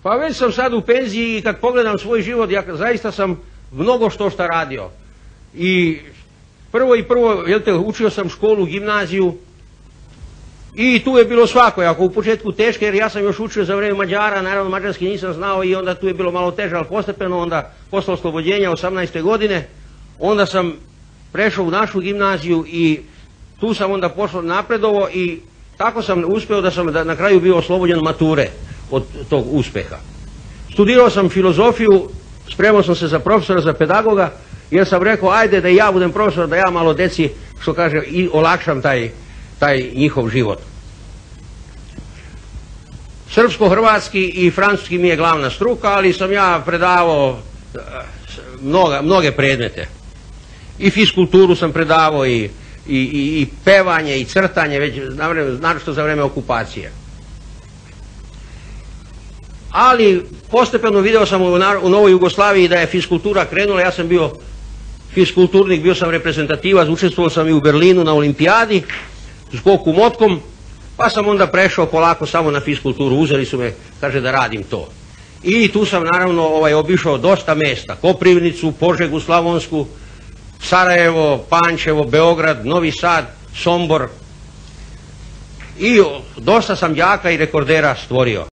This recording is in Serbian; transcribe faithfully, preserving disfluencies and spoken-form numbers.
Pa već sam sad u penziji i kad pogledam svoj život, ja zaista sam mnogo što šta radio. I prvo i prvo, jel te, učio sam školu, gimnaziju i tu je bilo svakojako, u početku teške, jer ja sam još učio za vrijeme Mađara, naravno mađarski nisam znao i onda tu je bilo malo teže, ali postepeno onda posle oslobođenja osamnaeste godine, onda sam prešao u našu gimnaziju i tu sam onda pošao napredovo i tako sam uspeo da sam da na kraju bio oslobođen mature od tog uspeha. Studirao sam filozofiju, spremao sam se za profesora, za pedagoga, jer sam rekao ajde da i ja budem profesor, da ja malo deci, što kaže, i olakšam taj, taj njihov život. Srpsko-hrvatski i francuski mi je glavna struka, ali sam ja predavao mnoga, mnoge predmete. I fiskulturu sam predavao, i, i, i, i pevanje, i crtanje, već naročito za vreme okupacije. Ali postepeno video sam u, u Novoj Jugoslaviji da je fiskultura krenula, ja sam bio fiskulturnik, bio sam reprezentativac, učestvovao sam i u Berlinu na olimpijadi, skoku motkom, pa sam onda prešao polako samo na fiskulturu, uzeli su me, kaže, da radim to. I tu sam naravno ovaj, obišao dosta mesta, Koprivnicu, Požegu Slavonsku, Sarajevo, Pančevo, Beograd, Novi Sad, Sombor i dosta sam đaka i rekordera stvorio.